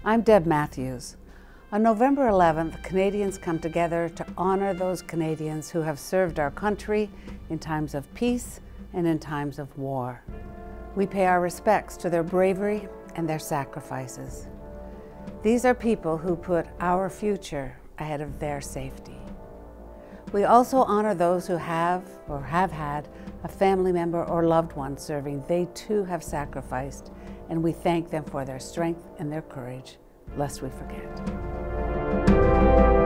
I'm Deb Matthews. On November 11th, Canadians come together to honor those Canadians who have served our country in times of peace and in times of war. We pay our respects to their bravery and their sacrifices. These are people who put our future ahead of their safety. We also honor those who have or have had a family member or loved one serving. They too have sacrificed, and we thank them for their strength and their courage, lest we forget.